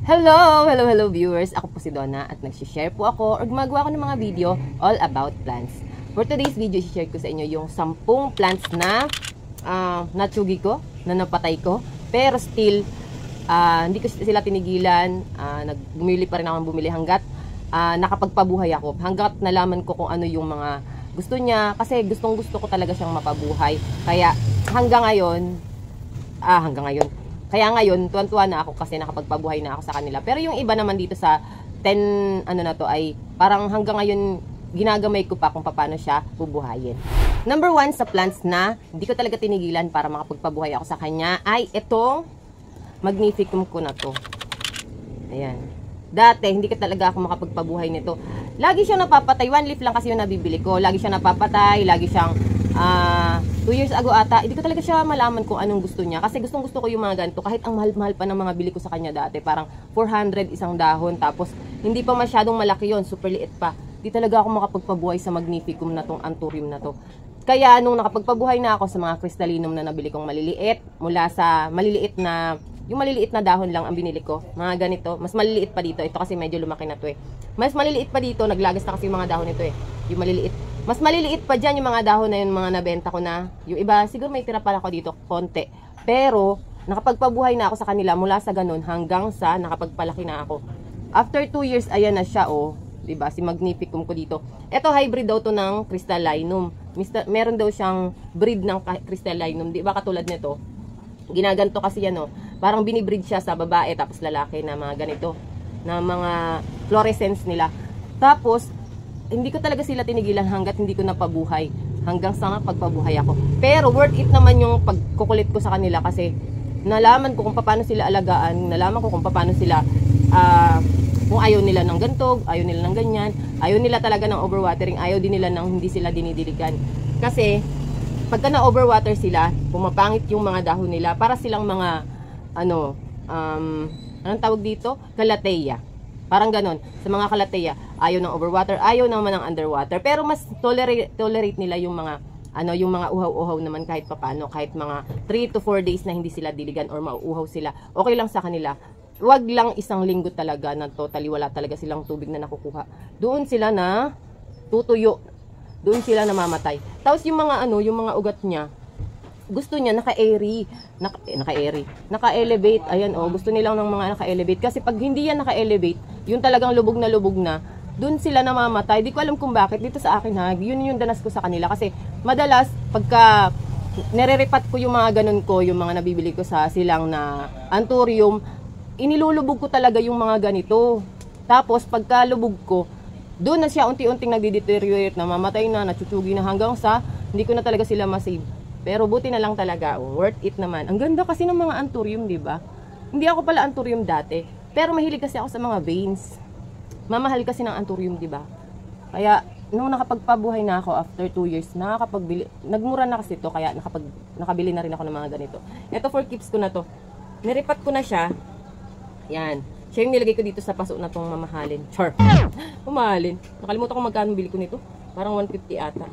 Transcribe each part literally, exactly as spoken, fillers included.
Hello! Hello, hello viewers! Ako po si Donna at nagsishare po ako or gumagawa ko ng mga video all about plants. For today's video, share ko sa inyo yung sampung plants na uh, natsugi ko, na napatay ko. Pero still, uh, hindi ko sila tinigilan. Uh, Nagbumili pa rin ako ng bumili hanggat uh, nakapagpabuhay ako. Hanggat nalaman ko kung ano yung mga gusto niya. Kasi gustong gusto ko talaga siyang mapabuhay. Kaya hanggang ngayon, ah hanggang ngayon, Kaya ngayon, tuwan-tuwa na ako kasi nakapagpabuhay na ako sa kanila. Pero yung iba naman dito sa ten ano na to ay parang hanggang ngayon ginagamay ko pa kung paano siya bubuhayin. Number one sa plants na hindi ko talaga tinigilan para makapagpabuhay ako sa kanya ay itong magnificum ko na to. Ayan. Dati, hindi ka talaga ako makapagpabuhay nito. Lagi siyang napapatay. One leaf lang kasi yung nabibili ko. Lagi siyang napapatay. Lagi siyang Uh, two years ago ata, hindi ko talaga siya malaman kung anong gusto niya. Kasi gustong gusto ko yung mga ganito. Kahit ang mahal-mahal pa ng mga bili ko sa kanya dati. Parang four hundred isang dahon. Tapos, hindi pa masyadong malaki yon, super liit pa. Hindi talaga ako makapagpabuhay sa magnificum na tong anthurium na to. Kaya, nung nakapagpabuhay na ako sa mga crystallinum na nabili kong maliliit, mula sa maliliit na, yung maliliit na dahon lang ang binili ko. Mga ganito. Mas maliliit pa dito. Ito kasi medyo lumaki na to eh. Mas maliliit pa dito. Naglagas na kasi yung mga dahon nito eh. Yung maliliit. Mas maliliit pa dyan yung mga dahon na yun, mga nabenta ko na. Yung iba, siguro may tira pala ako dito, konti. Pero, nakapagpabuhay na ako sa kanila mula sa ganun hanggang sa nakapagpalaki na ako. After two years, ayan na siya, oh. Diba? Si magnificum ko dito. Ito, hybrid daw to ng crystallinum. Mister, meron daw siyang breed ng crystallinum. Diba katulad nito? Ginaganto kasi yan, oh. Parang binibreed siya sa babae, tapos lalaki na mga ganito. Na mga fluorescence nila. Tapos, hindi ko talaga sila tinigilan hanggat hindi ko napabuhay. Hanggang sa pagpabuhay ako. Pero worth it naman yung pagkukulit ko sa kanila kasi nalaman ko kung paano sila alagaan, nalaman ko kung paano sila uh, kung ayaw nila ng ganito, ayaw nila ng ganyan, ayaw nila talaga ng overwatering, ayaw din nila ng hindi sila dinidiligan. Kasi pagka na-overwater sila, pumapangit yung mga dahon nila para silang mga ano, um, anong tawag dito? Calathea. Parang ganon. Sa mga calathea, ayaw ng overwater, ayaw naman ng underwater. Pero mas tolerate, tolerate nila yung mga, ano, yung mga uhaw-uhaw naman kahit papano. Kahit mga three to four days na hindi sila diligan or mauuhaw sila. Okay lang sa kanila. Huwag lang isang linggo talaga na totally wala talaga silang tubig na nakukuha. Doon sila na tutuyo. Doon sila namamatay. Tapos yung mga ano, yung mga ugat niya, gusto niya naka-airy, naka, eh, naka-airy, naka-elevate. Ayan oh, gusto nilang ng mga naka-elevate kasi pag hindi yan naka-elevate, yung talagang lubog na lubog na, doon sila namamatay. Di ko alam kung bakit dito sa akin ha. Yun yung danas ko sa kanila kasi madalas pagka nire-repat ko yung mga ganun ko, yung mga nabibili ko sa silang na anthurium, inilulubog ko talaga yung mga ganito. Tapos pagka lubog ko, doon na siya unti-unting nagde-deteriorate, namamatay na, natsutugi na hanggang sa hindi ko na talaga sila masave. Pero buti na lang talaga, oh, worth it naman. Ang ganda kasi ng mga anthurium, di ba? Hindi ako pala anthurium dati, pero mahilig kasi ako sa mga veins. Mamahal kasi ng anthurium, di ba? Kaya nung nakapagpabuhay na ako after two years, nakakapagbili, nagmura na kasi to, kaya nakapag nakabili na rin ako ng mga ganito. Ito for keeps ko na to. Niripat ko na siya. Yan. Siya yung nilagay ko dito sa paso na tong mamahalin. Char. Mamahalin. Nakalimutan ko magkano bili ko nito. Parang one fifty ata.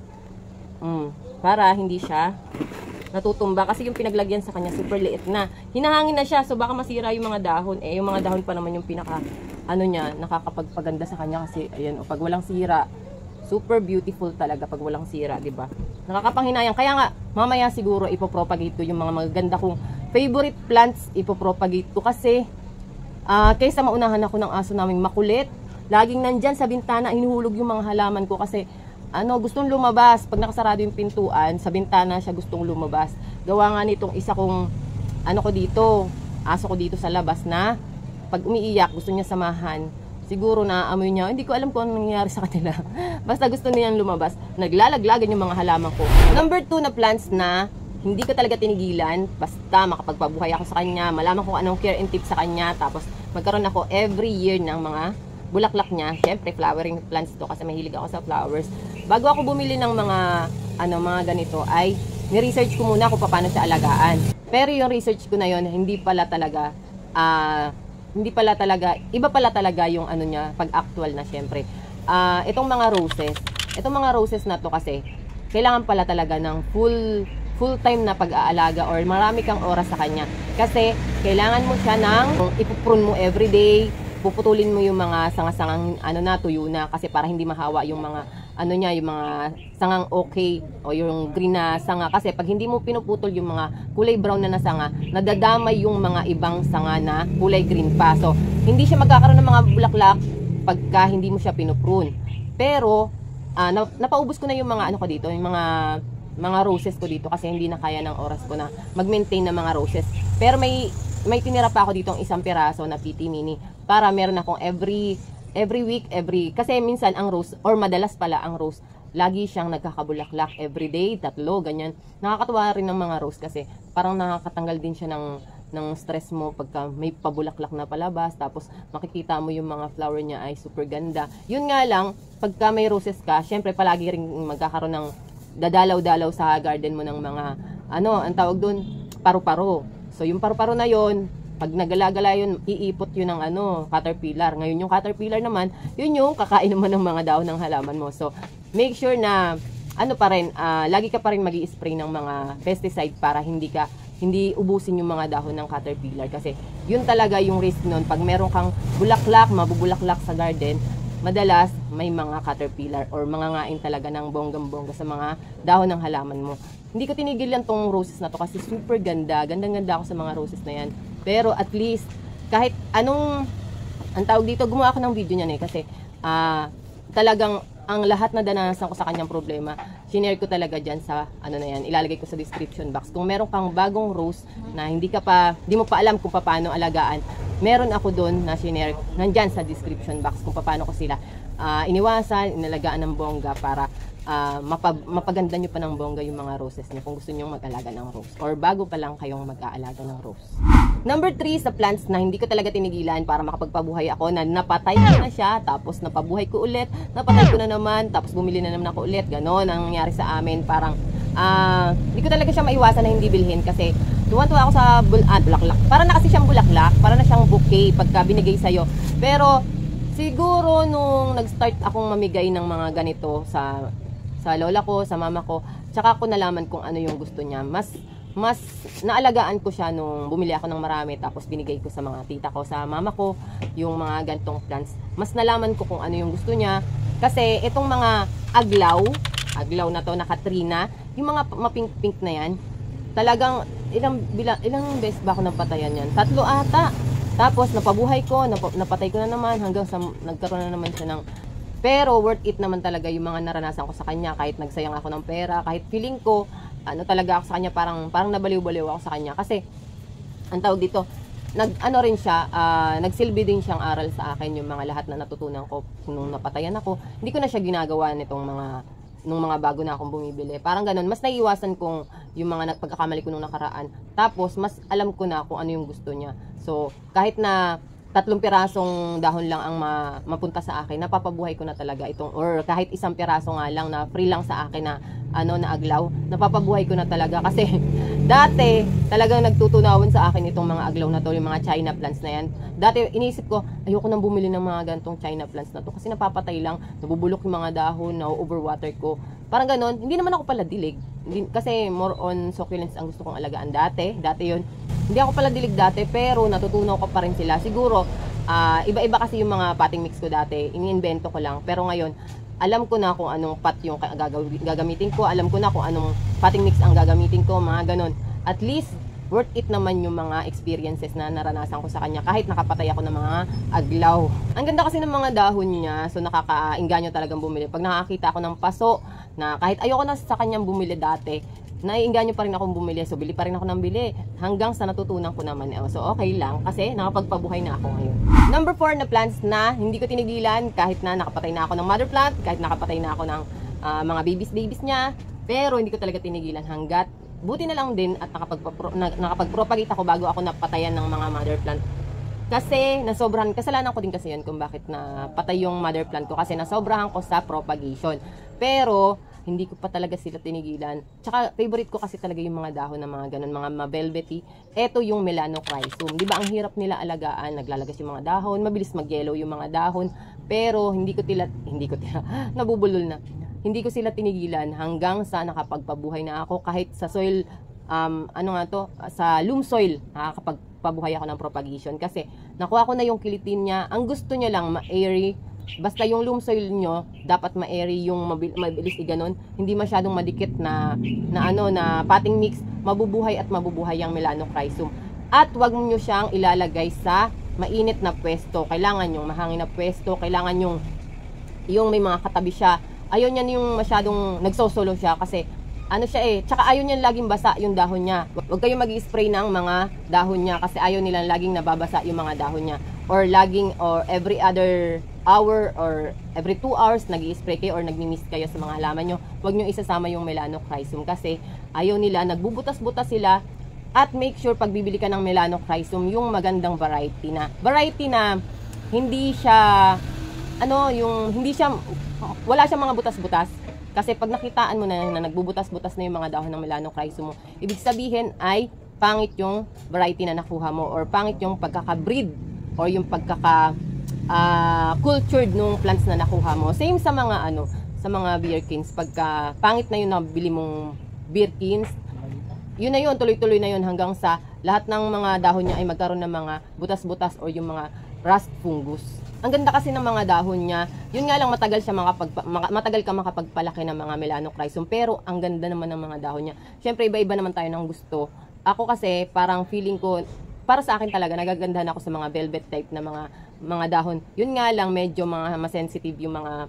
Mm, para hindi siya natutumba kasi yung pinaglagyan sa kanya super liit na. Hinahangin na siya so baka masira yung mga dahon. Eh yung mga dahon pa naman yung pinaka ano niya, nakakapagpaganda sa kanya kasi ayan, o, pag walang sira, super beautiful talaga pag walang sira, 'di ba? Nakakapanghinayang. Kaya nga mamaya siguro ipopropagate ko yung mga magaganda kong favorite plants, ipopropagate ko kasi uh, kaysa maunahan ako ng aso naming makulit, laging nandyan sa bintana hinuhulog yung mga halaman ko kasi ano, gustong lumabas. Pag nakasarado yung pintuan, sa bintana siya gustong lumabas. Gawa nga nitong isa kong, ano ko dito, aso ko dito sa labas na, pag umiiyak, gusto niya samahan. Siguro na amoy niya, hindi ko alam kung anong nangyayari sa kanila. Basta gusto niyang lumabas. Naglalaglagan yung mga halaman ko. Number two na plants na, hindi ko talaga tinigilan. Basta makapagpabuhay ako sa kanya, malaman ko anong care and tips sa kanya. Tapos magkaroon ako every year ng mga bulaklak niya. Siyempre, flowering plants to kasi mahilig ako sa flowers. Bago ako bumili ng mga ano mga ganito ay ni-research ko muna kung paano siya alagaan. Pero yung research ko na yon hindi pala talaga uh, hindi pala talaga iba pala talaga yung ano niya pag actual na siyempre. Uh, itong mga roses, itong mga roses na to kasi kailangan pala talaga ng full full-time na pag-aalaga or marami kang oras sa kanya. Kasi kailangan mo siya ng ipuprune mo everyday, puputulin mo yung mga sanga-sangang ano na, tuyo na, kasi para hindi mahawa yung mga ano niya, yung mga sangang okay o yung green na sanga. Kasi pag hindi mo pinuputol yung mga kulay brown na nasanga, nadadamay yung mga ibang sanga na kulay green pa. So hindi siya magkakaroon ng mga bulaklak pagka hindi mo siya pinuprune. Pero uh, napaubos ko na yung mga ano ko dito, yung mga mga roses ko dito kasi hindi na kaya ng oras ko na mag-maintain ng mga roses. Pero may may tinira pa ako dito ng isang piraso na P T Mini para meron akong every every week, every kasi minsan ang rose or madalas pala ang rose lagi siyang nagkakabulaklak everyday, tatlo, ganyan. Nakakatuwa rin ng mga rose kasi parang nakakatanggal din siya ng ng stress mo pagka may pabulaklak na palabas, tapos makikita mo yung mga flower niya ay super ganda. Yun nga lang, pagka may roses ka, syempre palagi rin magkakaroon ng dadalaw-dalaw sa garden mo ng mga ano, ang tawag doon, paru-paro. So yung paru-paro na yon, pag nagalagala yun, iipot yun ng ano, caterpillar. Ngayon yung caterpillar naman, yun yung kakain naman ng mga dahon ng halaman mo. So make sure na ano pa rin, uh, lagi ka pa rin magi-spray ng mga pesticide para hindi ka hindi ubusin yung mga dahon ng caterpillar, kasi yun talaga yung risk nun. Pag meron kang bulaklak, mabubulaklak sa garden, madalas may mga caterpillar or mga ngain talaga ng bonggam-bongga sa mga dahon ng halaman mo. Hindi ko tinigilan tong roses na to kasi super ganda. Gandang-ganda ako sa mga roses na yan. Pero at least, kahit anong, ang tawag dito, gumawa ako ng video niyan eh. Kasi uh, talagang ang lahat na danasan ko sa kanyang problema, sinare ko talaga dyan sa, ano na yan, ilalagay ko sa description box. Kung meron kang bagong rose na hindi ka pa, hindi mo pa alam kung paano alagaan, meron ako doon na sinare, nandyan sa description box kung paano ko sila uh, iniwasan, inalagaan ng bongga para uh, mapag, mapaganda nyo pa ng bongga yung mga roses nyo kung gusto nyo mag-alaga ng rose or bago pa lang kayong mag-aalaga ng rose. Number three, sa plants na hindi ko talaga tinigilan para makapagpabuhay ako, na napatay ko na siya, tapos napabuhay ko ulit, napatay ko na naman, tapos bumili na naman ako ulit. Ganon ang nangyari sa amin. Parang uh, hindi ko talaga siya maiwasan na hindi bilhin kasi tuwan-tuwa ako sa bul ah, bulaklak. Para na kasi siyang bulaklak, para na siyang bouquet pagka binigay sa'yo. Pero siguro nung nag-start akong mamigay ng mga ganito sa sa lola ko, sa mama ko, tsaka ako nalaman kung ano yung gusto niya. Mas mas naalagaan ko siya nung bumili ako ng marami, tapos binigay ko sa mga tita ko, sa mama ko, yung mga gantong plants. Mas nalaman ko kung ano yung gusto niya. Kasi itong mga aglaw, aglaw na to, nakatrina, yung mga mapink-pink na yan, talagang ilang, bilang, ilang beses ba ako napatayan yan? Tatlo ata. Tapos napabuhay ko, nap napatay ko na naman, hanggang sa nagkaroon na naman siya ng... Pero worth it naman talaga yung mga naranasan ko sa kanya, kahit nagsayang ako ng pera, kahit feeling ko, ano talaga ako sa kanya, parang parang nabaliw-baliw ako sa kanya kasi ang tawag dito, nag ano rin siya, uh, nagsilbi din siyang aral sa akin yung mga lahat na natutunan ko nung napatayan ako. Hindi ko na siya ginagawa nitong mga nung mga bago na akong bumibili. Parang ganun, mas naiiwasan kong yung mga nagpagkakamali ko nung nakaraan. Tapos mas alam ko na kung ano yung gusto niya. So kahit na tatlong pirasong dahon lang ang ma mapunta sa akin, napapabuhay ko na talaga itong, or kahit isang piraso nga lang na free lang sa akin na ano na aglaw, napapabuhay ko na talaga kasi dati talagang nagtutunawan sa akin itong mga aglaw na to, yung mga China plants na yan. Dati inisip ko, ayoko nang bumili ng mga gantong China plants na to kasi napapatay lang, nabubulok yung mga dahon, na overwater ko. Parang ganon, hindi naman ako pala dilig. Hindi, kasi more on succulents ang gusto kong alagaan dati. Dati yun. Hindi ako pala dilig dati, pero natutunaw ko pa rin sila. Siguro, uh, iba-iba kasi yung mga potting mix ko dati. Iniinvento ko lang. Pero ngayon, alam ko na kung anong pot yung gagamitin ko. Alam ko na kung anong potting mix ang gagamitin ko. Mga ganon. At least, worth it naman yung mga experiences na naranasan ko sa kanya. Kahit nakapatay ako ng mga aglaw. Ang ganda kasi ng mga dahon niya. So, nakakainganyo talagang bumili. Pag nakakita ako ng paso, na kahit ayoko na sa kanyang bumili dati, naiinganyo pa rin akong bumili. So, bili pa rin ako ng bili. Hanggang sa natutunan ko naman. So, okay lang. Kasi nakapagpabuhay na ako ngayon. Number four na plants na hindi ko tinigilan. Kahit na nakapatay na ako ng mother plant. Kahit nakapatay na ako ng uh, mga babies-babies niya. Pero, hindi ko talaga tinigilan hanggat. Buti na lang din at nakapag-propagate ako bago ako napatayan ng mga mother plant. Kasi, nasobrahan. Kasalanan ko din kasi yun kung bakit na patay yung mother plant ko. Kasi nasobrahan ko sa propagation. Pero, hindi ko pa talaga sila tinigilan. Tsaka, favorite ko kasi talaga yung mga dahon na mga ganun, mga ma-velvety. Ito yung Melanochrysum. Di ba, ang hirap nila alagaan. Naglalagas yung mga dahon. Mabilis mag-yellow yung mga dahon. Pero, hindi ko tila, hindi ko tila, nabubulol na. hindi ko sila tinigilan hanggang sa nakapagpabuhay na ako kahit sa soil, um, ano nga to, sa loam soil, nakakapagpabuhay ako ng propagation kasi nakuha ko na yung kilitin niya. Ang gusto niya lang ma-airy, basta yung loam soil nyo dapat ma-airy, yung mabil mabilis iganon, hindi masyadong madikit na, na ano na potting mix, mabubuhay at mabubuhay ang Melanocrysum. At wag nyo siyang ilalagay sa mainit na pwesto. Kailangan yung mahangin na pwesto, kailangan yung yung may mga katabi siya. Ayaw niya yung masyadong nagsosolo siya kasi ano siya eh, tsaka ayaw niya laging basa yung dahon niya. Huwag kayong mag-spray ng mga dahon niya kasi ayaw nila laging nababasa yung mga dahon niya. Or laging, or every other hour or every two hours nag-i-spray kayo or nagmi-mist kayo sa mga halaman nyo. Huwag nyo isasama yung Melanocrysum kasi ayaw nila, nagbubutas-butas sila. At make sure pag bibili ka ng Melanocrysum, yung magandang variety na. Variety na hindi siya, ano, yung hindi siya, wala siyang mga butas-butas. Kasi pag nakitaan mo na, na nagbubutas-butas na yung mga dahon ng Melanocrysum mo, ibig sabihin ay pangit yung variety na nakuha mo or pangit yung pagkaka-breed or yung pagkaka uh, cultured nung plants na nakuha mo. Same sa mga ano, sa mga Birkins, pagka pangit na yung nabili mong Birkins, yun na yun, tuloy-tuloy na yun hanggang sa lahat ng mga dahon niya ay magkaroon ng mga butas-butas or yung mga rust fungus. Ang ganda kasi ng mga dahon niya. Yun nga lang matagal siya makapag, matagal ka makapagpalaki ng mga Melanocrysum, pero ang ganda naman ng mga dahon niya. Syempre iba-iba naman tayo ng gusto. Ako kasi parang feeling ko, para sa akin talaga nagagandahan ako sa mga velvet type na mga mga dahon. Yun nga lang medyo mga masensitive yung mga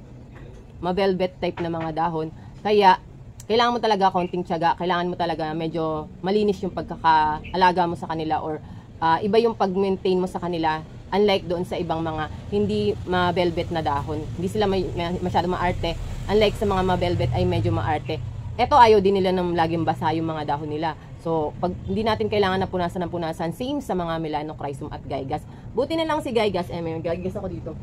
ma-velvet type na mga dahon. Kaya kailangan mo talaga konting tiyaga, kailangan mo talaga medyo malinis yung pagkakaalaga mo sa kanila or uh, iba yung pag-maintain mo sa kanila. Unlike doon sa ibang mga hindi ma-velvet na dahon. Hindi sila may, may, masyado maarte. Unlike sa mga ma-velvet ay medyo maarte. Ito ayaw din nila ng laging basa yung mga dahon nila. So, pag hindi natin kailangan na punasan ng punasan, same sa mga Melanocrysum at Gygas. Buti na lang si Gygas, eh may Gygas ako dito.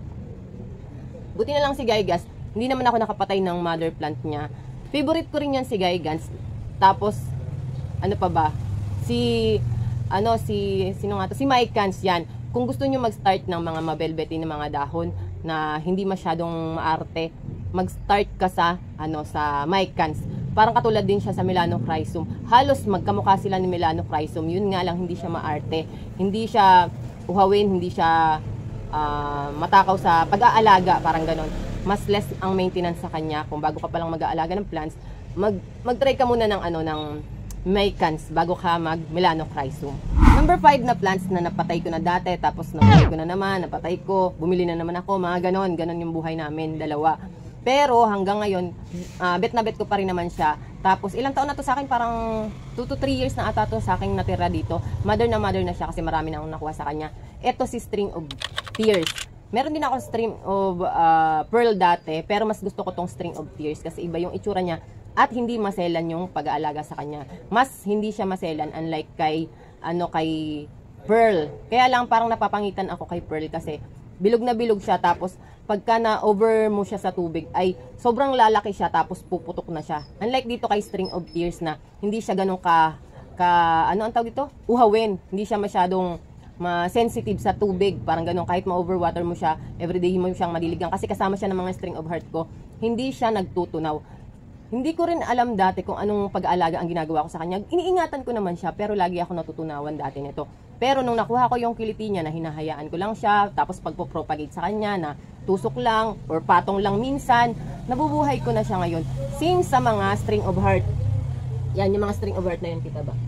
Buti na lang si Gygas, hindi naman ako nakapatay ng mother plant niya. Favorite ko rin yan si Gygas. Tapos, ano pa ba? Si, ano, si, sino nga to? Si Mycans yan. Kung gusto nyo mag-start ng mga ma-velvety na mga dahon na hindi masyadong maarte, mag-start ka sa ano sa Mycans. Parang katulad din siya sa Melanocrysum. Halos magkamukha sila ni Melanocrysum. Yun nga lang hindi siya maarte. Hindi siya uhawin, hindi siya uh, matakaw sa pag-aalaga, parang ganon. Mas less ang maintenance sa kanya. Kung bago ka palang mag-aalaga ng plants, mag mag-try ka muna ng ano ng Mycans bago ka mag-Melanocrysum. Number five na plants na napatay ko na dati, tapos napatay ko na naman, napatay ko, bumili na naman ako, mga ganon, ganon yung buhay namin, dalawa. Pero hanggang ngayon, uh, bet na bet ko pa rin naman siya. Tapos ilang taon na to sa akin, parang two to three years na ata to sa akin natira dito. Mother na mother na siya kasi marami na akong nakuha sa kanya. Ito si String of Tears. Meron din ako String of uh, Pearl dati, pero mas gusto ko tong String of Tears kasi iba yung itsura niya. At hindi maselan yung pag-aalaga sa kanya. Mas hindi siya maselan unlike kay ano kay Pearl. Kaya lang parang napapangitan ako kay Pearl kasi bilog na bilog siya, tapos pagka na over mo siya sa tubig ay sobrang lalaki siya tapos puputok na siya. Unlike dito kay String of Tears na hindi siya ganun ka ka ano ang tawag dito? Uhawin. Hindi siya masyadong ma-sensitive sa tubig. Parang ganun, kahit ma-overwater mo siya, everyday mo siyang maliligan kasi kasama siya ng mga String of Heart ko. Hindi siya nagtutunaw. Hindi ko rin alam dati kung anong pag-aalaga ang ginagawa ko sa kanya. Iniingatan ko naman siya, pero lagi ako natutunawan dati nito. Pero nung nakuha ko yung kiliti niya na hinahayaan ko lang siya, tapos pagpo-propagate sa kanya na tusok lang or patong lang minsan, nabubuhay ko na siya ngayon. Same sa mga String of Heart. Yan, yung mga String of Heart na yun, kita ba?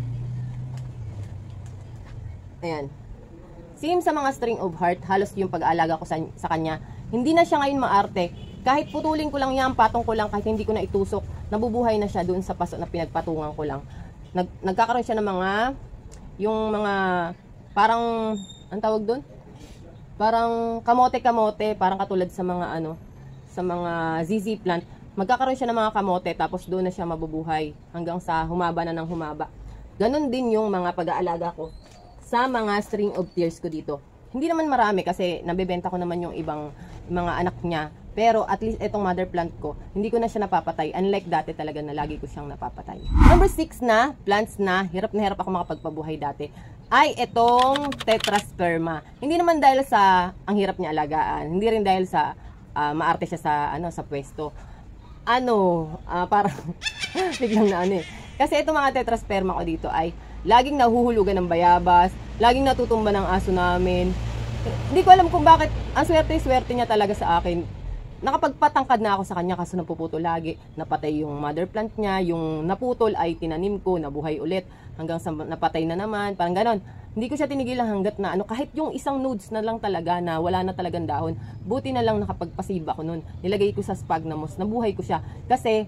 Ayan. Same sa mga String of Heart, halos yung pag-aalaga ko sa, sa kanya. Hindi na siya ngayon maarte. Kahit putulin ko lang yan, patong ko lang, kahit hindi ko na itusok, nabubuhay na siya doon sa paso na pinagpatungan ko lang. Nag, nagkakaroon siya ng mga, yung mga, parang, ang tawag doon? Parang kamote-kamote, parang katulad sa mga ano, sa mga Z Z plant. Magkakaroon siya ng mga kamote, tapos doon na siya mabubuhay hanggang sa humaba na ng humaba. Ganon din yung mga pag-aalaga ko sa mga String of Tears ko dito. Hindi naman marami kasi nabebenta ko naman yung ibang mga anak niya. Pero at least itong mother plant ko, hindi ko na siya napapatay. Unlike dati talaga na lagi ko siyang napapatay. Number six na plants na hirap na hirap ako makapagpabuhay dati ay itong Tetrasperma. Hindi naman dahil sa ang hirap niya alagaan. Hindi rin dahil sa uh, maarte siya sa, ano, sa pwesto. ano, uh, parang biglang na ano eh. Kasi itong mga tetrasperma ko dito ay laging nahuhulugan ng bayabas, laging natutumba ng aso namin. Hindi ko alam kung bakit, ang swerte-swerte niya talaga sa akin. Nakapagpatangkad na ako sa kanya kasi napuputol lagi. Napatay yung mother plant niya, yung naputol ay tinanim ko, nabuhay ulit, hanggang sa napatay na naman, parang ganon. Hindi ko siya tinigilan hanggat na ano, kahit yung isang nodes na lang talaga na wala na talagang dahon, buti na lang nakapagpasiba ko nun. Nilagay ko sa sphagnums, nabuhay ko siya. Kasi,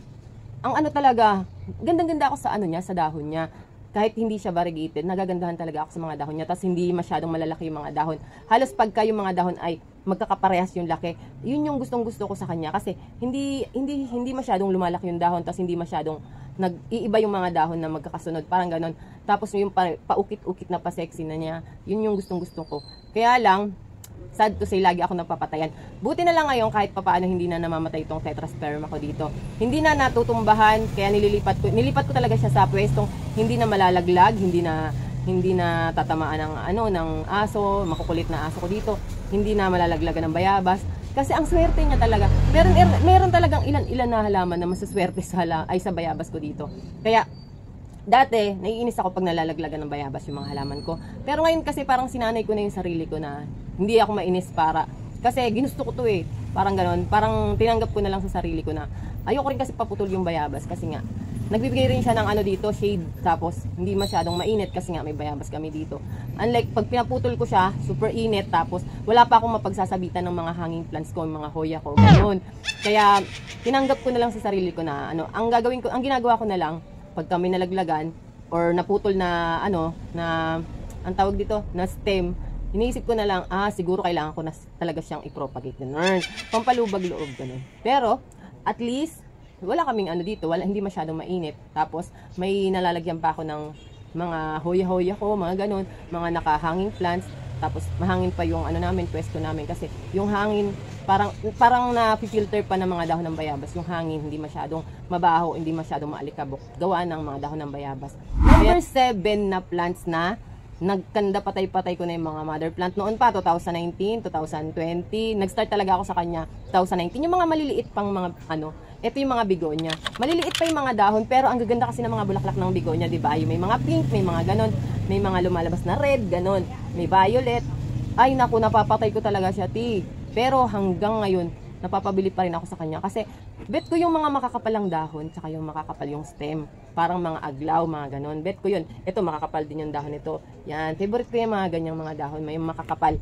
ang ano talaga, gandang-ganda ako sa ano niya, sa dahon niya. Kahit hindi siya variegated, nagagandahan talaga ako sa mga dahon niya. Tapos hindi masyadong malalaki yung mga dahon. Halos pagka yung mga dahon ay magkakaparehas yung laki, yun yung gustong-gusto ko sa kanya. Kasi hindi hindi hindi masyadong lumalaki yung dahon, tapos hindi masyadong nag-iiba yung mga dahon na magkakasunod. Parang ganon. Tapos yung pa, paukit-ukit na pa-sexy na niya, yun yung gustong-gusto ko. Kaya lang, sad to say, lagi ako napapatayan. Buti na lang ngayon kahit papaano hindi na namamatay itong tetrasperma ko dito. Hindi na natutumbahan, kaya nililipat ko, nilipat ko talaga siya sa pwestong hindi na malalaglag, hindi na hindi na tatamaan ng ano ng aso, makukulit na aso ko dito, hindi na malalaglagan ng bayabas. Kasi ang swerte niya talaga. Meron er, meron talagang ilan-ilan na halaman na masaswerte sa hala, ay sa bayabas ko dito. Kaya dati, naiinis ako pag nalalaglagan ng bayabas yung mga halaman ko. Pero ngayon kasi parang sinanay ko na yung sarili ko na hindi ako mainis para. Kasi ginusto ko to eh. Parang ganon. Parang tinanggap ko na lang sa sarili ko na ayoko rin kasi paputol yung bayabas. Kasi nga, nagbibigay rin siya ng ano dito, shade. Tapos, hindi masyadong mainit kasi nga may bayabas kami dito. Unlike, pag pinaputol ko siya, super init. Tapos, wala pa akong mapagsasabitan ng mga hanging plants ko, mga hoya ko. Ganon. Kaya, tinanggap ko na lang sa sarili ko na ano, ang gagawin ko, ang ginagawa ko na lang, pag kami nalaglagan or naputol na ano na ang tawag dito na stem, iniisip ko na lang ah siguro kailangan ko na talaga siyang i-propagate ganun, pampalubag loob ganun. Pero at least wala kaming ano dito, wala, hindi masyadong mainit. Tapos may nalalagyan pa ako ng mga hoya-hoya ko, mga ganun, mga nakahanging plants. Tapos mahangin pa yung ano namin, pwesto namin kasi yung hangin parang parang na-filter pa ng mga dahon ng bayabas. Yung hangin hindi masyadong mabaho, hindi masyadong maalikabok. Gawa ng mga dahon ng bayabas. Number seven na plants na nagkanda patay-patay ko na yung mga mother plant noon pa, twenty nineteen, twenty twenty. Nag-start talaga ako sa kanya twenty nineteen. Yung mga maliliit pang mga ano, ito yung mga bigonya. Maliliit pa yung mga dahon, pero ang gaganda kasi ng mga bulaklak ng bigonya, di ba? Yung may mga pink, may mga ganon, may mga lumalabas na red, ganon, may violet. Ay naku, napapatay ko talaga siya, ti. Pero hanggang ngayon, napapabili pa rin ako sa kanya kasi bet ko yung mga makakapalang dahon, tsaka yung makakapal yung stem. Parang mga aglaw, mga ganon. Bet ko yun. Ito, makakapal din yung dahon nito. Yan, favorite ko yung mga ganyang mga dahon, may makakapal.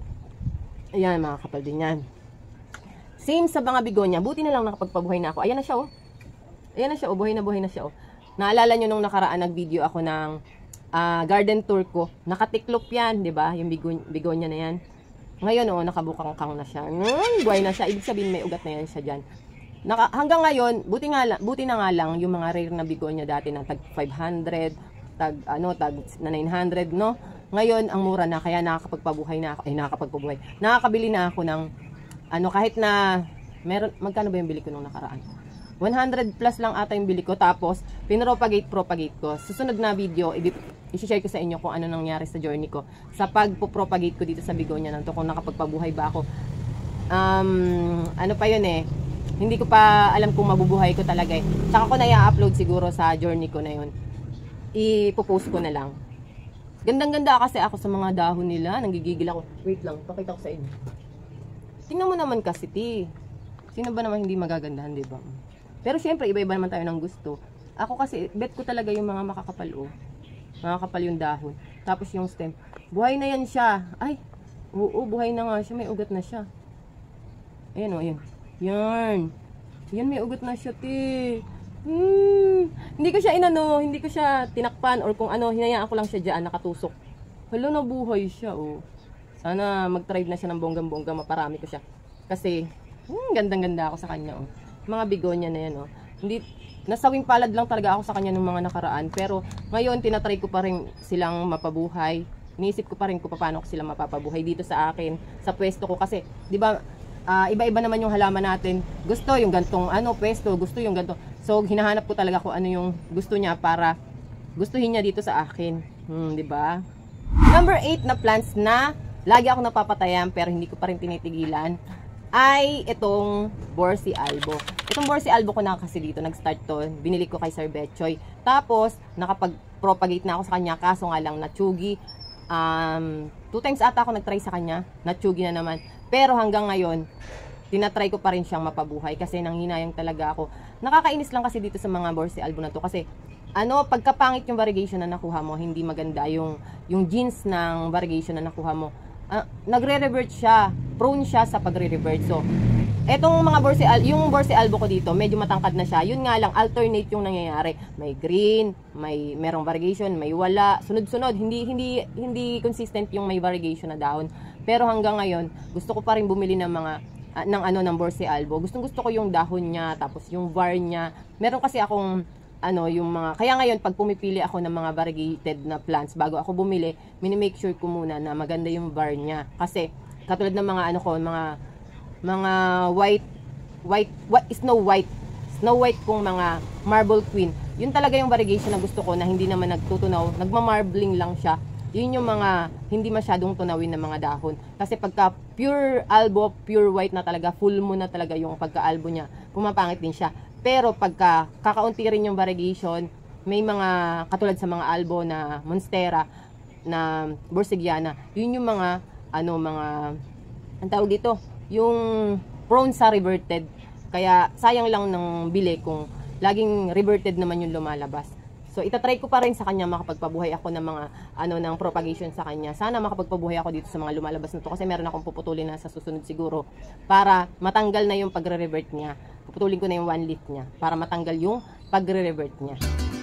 Ayan, makakapal din yan. Same sa mga bigonya. Buti na lang nakapagpabuhay na ako. Ayan na siya, oh. Ayan na siya, oh. Buhay na buhay na siya, oh. Naalala nyo nung nakaraan, nag-video ako ng uh, garden tour ko. Nakatiklop yan, di ba? Yung bigonya, bigonya na yan. Ngayon, oh, nakabukang-kang na siya. Mm, buhay na siya. Ibig sabihin, may ugat na yan siya dyan. Naka, hanggang ngayon, buti, nga, buti na nga lang, yung mga rare na bigonya dati na tag five hundred, tag, ano, tag na nine hundred, no? Ngayon, ang mura na, kaya nakakapagpabuhay na ako. Ay, nakakapagpabuhay. Nakakabili na ako ng ano, kahit na meron, magkano ba yung bili ko nung nakaraan? one hundred plus lang ata yung bili ko. Tapos, pinropagate, propagate ko. Susunod na video, i-share ko sa inyo kung ano nangyari sa journey ko. Sa pagpo-propagate ko dito sa bigonya na to, kung nakapagpabuhay ba ako. Um, ano pa yun eh. Hindi ko pa alam kung mabubuhay ko talaga eh. Saka ko na i-upload siguro sa journey ko na yun. Ipopost ko na lang. Gandang-ganda kasi ako sa mga dahon nila. Nanggigigil ako. Wait lang, pakita ko sa inyo. Tingnan mo naman kasi, ti. Sino ba naman hindi magagandahan, di ba? Pero syempre, iba-iba naman tayo ng gusto. Ako kasi, bet ko talaga yung mga makakapal, oh. Makakapal yung dahon. Tapos yung stem. Buhay na yan siya. Ay, oo, buhay na nga siya. May ugat na siya. Ayan, oh, ayan. Yan. Yan, may ugat na siya, ti. Hmm. Hindi ko siya inano, hindi ko siya tinakpan or kung ano, hinayaan ko lang siya dyan, nakatusok. Hala, nabuhay siya, oh. Sana mag-tribe na siya ng bonggang-bongga, maparami ko siya. Kasi, hmm, gandang-ganda ako sa kanya, oh. Mga bigonya na yan, oh. Hindi, nasawing palad lang talaga ako sa kanya ng mga nakaraan. Pero, ngayon, tinatry ko pa rin silang mapabuhay. Iniisip ko pa rin kung paano ko sila mapapabuhay dito sa akin, sa pwesto ko. Kasi, di ba, uh, iba-iba naman yung halaman natin. Gusto yung gantong, ano, pwesto, gusto yung ganto. So, hinahanap ko talaga kung ano yung gusto niya para gustuhin niya dito sa akin. Hmm, di ba? Number eight na plants na lagi ako napapatayan pero hindi ko pa rin tinitigilan ay itong Borsi albo. Itong Borse Albo ko na kasi dito, nag-start to, binili ko kay Sir Betchoy. Tapos, nakapag-propagate na ako sa kanya, kaso nga lang natsugi. Um, two times ata ako nag-try sa kanya, natsugi na naman. Pero hanggang ngayon, tinatry ko pa rin siyang mapabuhay kasi nanghinayang talaga ako. Nakakainis lang kasi dito sa mga Borse Albo na to kasi ano, pagkapangit yung variegation na nakuha mo, hindi maganda yung yung genes ng variegation na nakuha mo. Uh, nagre-revert siya, prone siya sa pagre-revert. So, etong mga Borse Albo, yung Borse Albo ko dito, medyo matangkad na siya. Yun nga lang, alternate yung nangyayari. May green, may merong variegation, may wala, sunod-sunod. Hindi hindi hindi consistent yung may variegation na dahon. Pero hanggang ngayon, gusto ko pa rin bumili ng mga uh, ng ano ng Borse Albo. Gustong-gusto ko yung dahon niya, tapos yung var niya. Meron kasi akong ano yung mga, kaya ngayon pag pumipili ako ng mga variegated na plants bago ako bumili, mini-make sure ko muna na maganda yung var niya. Kasi katulad ng mga ano ko, mga mga white white what snow white snow white kung mga marble queen, yun talaga yung variegation na gusto ko, na hindi naman nagtutunaw, nagma-marbling lang siya. Yun yung mga hindi masyadong tunawin na mga dahon. Kasi pagka pure albo, pure white na talaga, full moon na talaga yung pagka-albo niya, pumapangit din siya. Pero pagka kakaunti rin yung variegation, may mga katulad sa mga albo na monstera, na borsigiana, yun yung mga ano mga ang tawag dito, yung prone sa reverted. Kaya sayang lang ng bili kung laging reverted naman yung lumalabas. So itatry ko pa rin sa kanya makapagpabuhay ako ng mga ano ng propagation sa kanya. Sana makapagpabuhay ako dito sa mga lumalabas na to kasi meron akong puputulin na sa susunod siguro para matanggal na yung pagre-revert niya. Puputulin ko na yung one leaf niya para matanggal yung pagre-revert niya.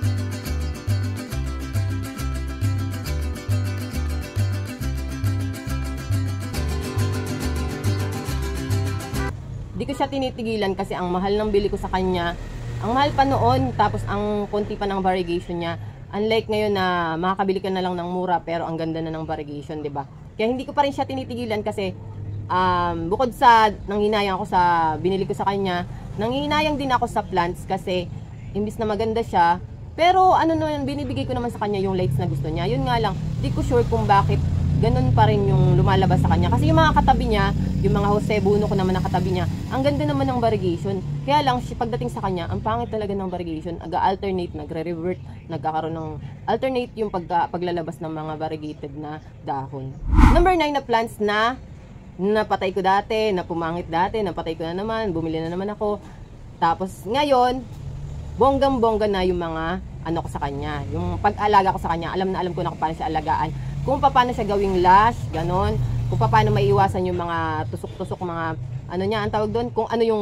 Di ko siya tinitigilan kasi ang mahal ng bili ko sa kanya. Ang mahal pa noon, tapos ang konti pa ng variegation niya. Unlike ngayon na makakabili ka na lang ng mura pero ang ganda na ng variegation, 'di ba? Kaya hindi ko pa rin siya tinitigilan kasi um, bukod sa nanghinayang ako sa binili ko sa kanya, nanghinayang din ako sa plants kasi imbis na maganda siya, pero ano no, binibigay ko naman sa kanya yung lights na gusto niya. Yun nga lang, di ko sure kung bakit ganun pa rin yung lumalabas sa kanya. Kasi yung mga katabi niya, yung mga Jose Buno ko naman na katabi niya, ang ganda naman ng variegation. Kaya lang, pagdating sa kanya, ang pangit talaga ng variegation. Aga-alternate, nagre-revert, nagkakaroon ng alternate yung pagka, paglalabas ng mga variegated na dahon. Number nine na plants na napatay ko dati, na pumangit dati, napatay ko na naman, bumili na naman ako. Tapos ngayon, bonggang-bongga na yung mga ano ko sa kanya. Yung pag-alaga ko sa kanya, alam na alam ko na kung paano siya alagaan. Kung paano siya gawing lash, ganon. Kung paano maiiwasan yung mga tusok-tusok, mga ano niya, ang tawag doon, kung ano yung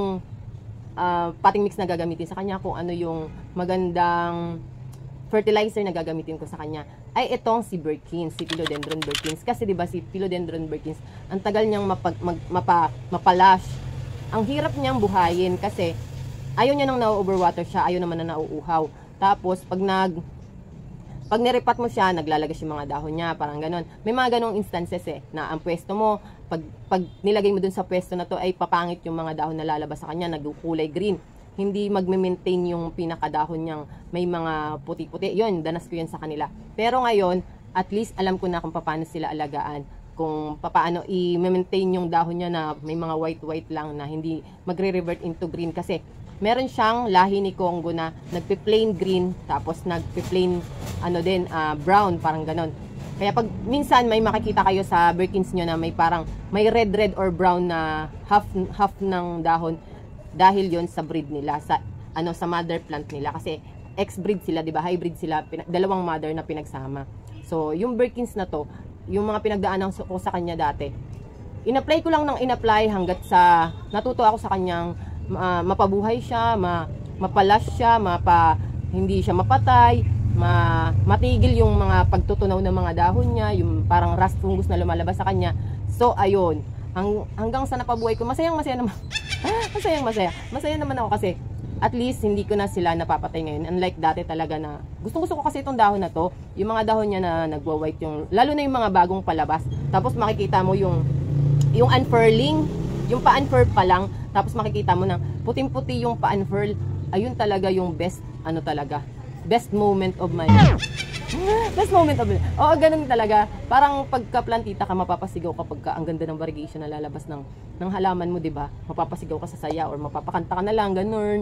uh, potting mix na gagamitin sa kanya, kung ano yung magandang fertilizer na gagamitin ko sa kanya, ay itong si Birkins, si Philodendron Birkins. Kasi diba si Philodendron Birkins, ang tagal niyang mapag, mag, mapa, mapalash. Ang hirap niyang buhayin kasi ayaw niya nang na-overwater siya, ayaw naman na nauuhaw. Tapos pag nag Pag nirepat mo siya, naglalagas yung mga dahon niya, parang ganon. May mga ganong instances eh, na ang pwesto mo, pag, pag nilagay mo dun sa pwesto na to, ay papangit yung mga dahon na lalabas sa kanya, nagkulay green. Hindi magme-maintain yung pinakadahon niyang may mga puti-puti. Yun, danas ko yun sa kanila. Pero ngayon, at least alam ko na kung paano sila alagaan. Kung paano i-maintain yung dahon niya na may mga white-white lang na hindi magre-revert into green. Kasi meron siyang lahi ni Congo na nagpe-plain green tapos nagpe-plain ano din uh, brown, parang ganon. Kaya pag minsan may makikita kayo sa Birkins nyo na may parang may red red or brown na half half ng dahon, dahil yon sa breed nila, sa ano sa mother plant nila, kasi X-breed sila, 'di ba? Hybrid sila, dalawang mother na pinagsama. So yung Birkins na to, yung mga pinagdaanan ko sa kanya dati, in-apply ko lang ng in-apply hanggat sa natuto ako sa kanyang Uh, mapabuhay siya, ma, mapalas siya, mapa, hindi siya mapatay, ma, matigil yung mga pagtutunaw ng mga dahon niya, yung parang rust fungus na lumalabas sa kanya. So, ayun, hang, hanggang sa napabuhay ko, masayang masaya naman. masayang masaya. Masaya naman ako kasi at least hindi ko na sila napapatay ngayon. Unlike dati talaga na, gustong gusto ko kasi itong dahon na to, yung mga dahon niya na nagwa-white, yung, lalo na yung mga bagong palabas. Tapos makikita mo yung, yung unfurling, yung pa-unfurl pa lang, tapos makikita mo na puting-puti yung pa-unfurl, ayun talaga yung best, ano talaga, best moment of my life. Last moment of Oo, ganun talaga. Parang pagka-plantita ka, mapapasigaw kapag ka, ang ganda ng variegation na lalabas ng, ng halaman mo, di ba? Mapapasigaw ka sa saya or mapapakanta ka na lang, ganun.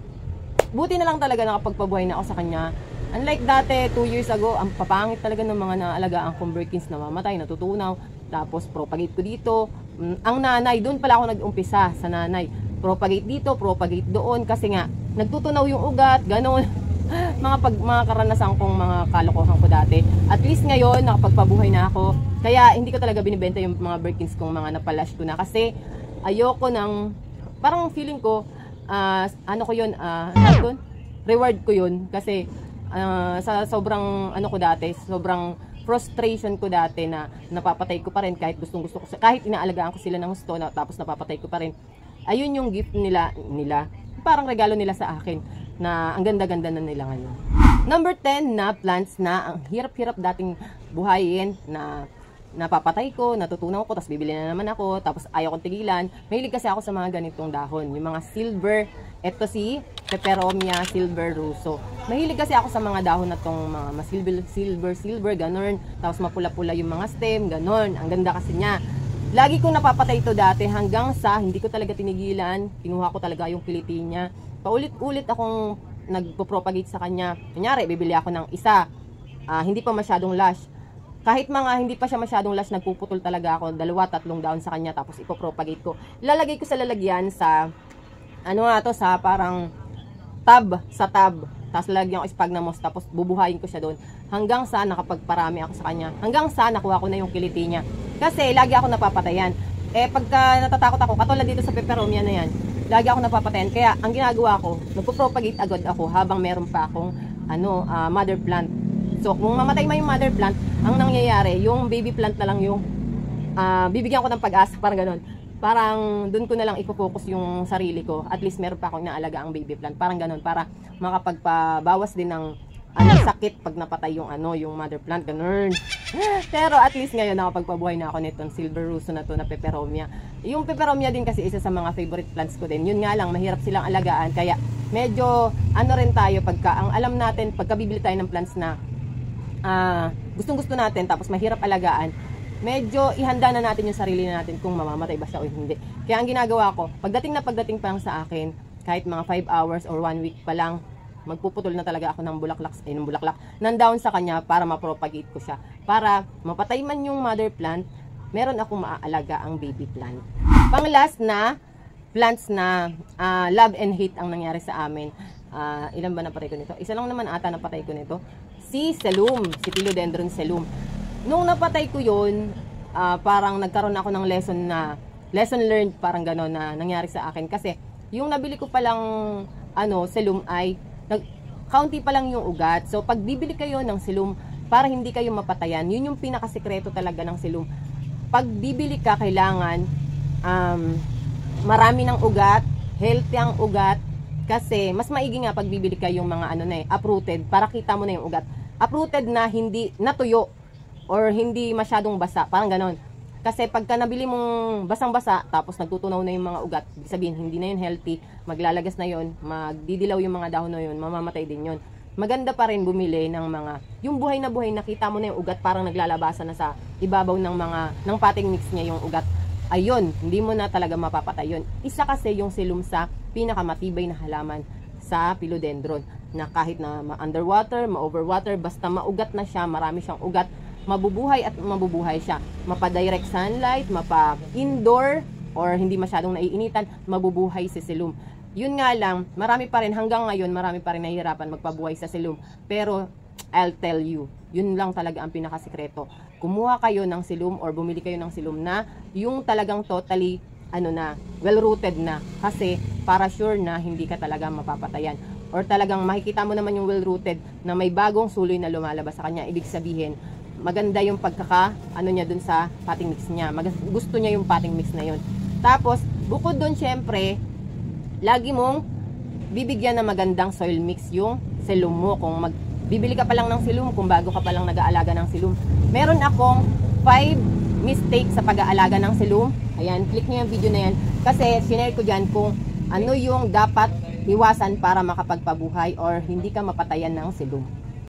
Buti na lang talaga nakapagpabuhay na ako sa kanya. Unlike dati, two years ago, ang papangit talaga ng mga naalagaan kong Birkins na mamatay, natutunaw. Tapos propagate ko dito. Ang nanay, doon pala ako nag-umpisa sa nanay. Propagate dito, propagate doon. Kasi nga, nagtutunaw yung ugat, ganun. mga pag mga karanasan kong mga kalokohan ko dati. At least ngayon nakapagpabuhay na ako. Kaya hindi ko talaga binibenta yung mga Birkins kong mga napalash ko na kasi ayoko ng parang feeling ko uh, ano ko yun, uh, ano reward ko yun kasi uh, sa sobrang ano ko dati, sobrang frustration ko dati na napapatay ko pa rin kahit gustong gusto ko, kahit inaalagaan ko sila ng gusto na, tapos napapatay ko pa rin. Ayun yung gift nila nila. Parang regalo nila sa akin na ang ganda-ganda na nila ngayon. Number ten na plants na ang hirap-hirap dating buhayin na napapatay ko, natutunaw ko, tapos bibili na naman ako, tapos ayaw kong tigilan. Mahilig kasi ako sa mga ganitong dahon, yung mga silver. Ito si Peperomia silver ruso. Mahilig kasi ako sa mga dahon na tong mga silver, silver, silver, ganun. Tapos mapula-pula yung mga stem, ganun. Ang ganda kasi niya. Lagi kong napapatay ito dati hanggang sa hindi ko talaga tinigilan. Kinuha ko talaga yung kiliti niya. Paulit-ulit akong nagpo-propagate sa kanya. Kunyari, bibili ako ng isa. Uh, hindi pa masyadong lush. Kahit mga hindi pa siya masyadong lush, nagpuputol talaga ako. Dalawa, tatlong down sa kanya. Tapos ipopropagate ko. Ilalagay ko sa lalagyan sa, ano nga to, sa parang tab. Sa tab. Tapos lalagyan ko sphagnum, tapos bubuhayin ko siya doon. Hanggang sa nakapagparami ako sa kanya. Hanggang sa nakuha ko na yung kiliti niya. Kasi lagi ako napapatayan. Eh pagka natatakot ako, katulad dito sa Peperomia na yan, lagi ako napapatayan. Kaya ang ginagawa ko, nagpo-propagate agad ako habang meron pa akong ano, uh, mother plant. So kung mamatay man yung mother plant, ang nangyayari, yung baby plant na lang yung uh, bibigyan ko ng pag-asa, parang gano'n. Parang doon ko na lang ipo-focus yung sarili ko. At least meron pa akong inaalaga ang baby plant. Parang gano'n, para makapagpabawas din ng ano, sakit pag napatay yung ano, yung mother plant, ganun. Pero at least ngayon nakapagpabuhay na ako nitong silver ruso na to na Peperomia. Yung Peperomia din kasi isa sa mga favorite plants ko din. Yun nga lang, mahirap silang alagaan. Kaya medyo ano rin tayo pagka, ang alam natin, pagka bibili tayo ng plants na uh, gustong gusto natin, tapos mahirap alagaan, medyo ihanda na natin yung sarili na natin kung mamamatay ba siya o hindi. Kaya ang ginagawa ko, pagdating na pagdating pa lang sa akin, kahit mga five hours or one week pa lang, magpuputol na talaga ako ng bulaklak, eh, ng bulaklak, ng down sa kanya para ma-propagate ko siya. Para mapatay man yung mother plant, meron akong maaalaga ang baby plant. Pang last na plants na uh, love and hate ang nangyari sa amin. Uh, ilan ba napatay ko nito? Isa lang naman ata napatay ko nito. Si Selum, si Philodendron Selum. Nung napatay ko yun, uh, parang nagkaroon ako ng lesson na, lesson learned, parang gano'n na nangyari sa akin. Kasi yung nabili ko palang ano, Selum ay nag county pa lang yung ugat. So pag bibili kayo ng Selum para hindi kayo mapatayan, yun yung pinakasekreto talaga ng Selum. Pag bibili ka, kailangan um, marami ng ugat, healthy ang ugat, kasi mas maigi nga pag bibili ka yung mga ano na eh, uprooted, para kita mo na yung ugat. Uprooted na hindi natuyo or hindi masyadong basa, parang ganon. Kasi pagka nabili mong basang-basa, tapos nagtutunaw na yung mga ugat, ibig sabihin, hindi na yun healthy, maglalagas na yun, magdidilaw yung mga dahon na yun, mamamatay din yun. Maganda pa rin bumili ng mga, yung buhay na buhay, nakita mo na yung ugat, parang naglalabasan na sa ibabaw ng mga, ng potting mix niya yung ugat. Ayun, hindi mo na talaga mapapatay yun. Isa kasi yung Selum sa pinakamatibay na halaman sa Philodendron, na kahit na ma-underwater, ma-overwater, basta maugat na siya, marami siyang ugat, mabubuhay at mabubuhay siya. Mapa-direct sunlight, mapa-indoor, or hindi masyadong naiinitan, mabubuhay si Selum. Yun nga lang, marami pa rin, hanggang ngayon, marami pa rin nahihirapan magpabuhay sa Selum. Pero, I'll tell you, yun lang talaga ang pinakasikreto. Kumuha kayo ng Selum or bumili kayo ng Selum na yung talagang totally, ano na, well-rooted na. Kasi, para sure na hindi ka talaga mapapatayan. Or talagang makikita mo naman yung well-rooted na may bagong suloy na lumalabas sa kanya. Ibig sabihin, maganda yung pagkaka, ano niya dun sa potting mix niya. Mag gusto niya yung potting mix na yun. Tapos, bukod dun, syempre, lagi mong bibigyan ng magandang soil mix yung Selum mo. Kung mag bibili ka pa lang ng Selum, kung bago ka pa lang nag-aalaga ng Selum. Meron akong five mistakes sa pag-aalaga ng Selum. Ayan, click niyo yung video na yan. Kasi, sinare ko dyan kung ano yung dapat iwasan para makapagpabuhay or hindi ka mapatayan ng Selum.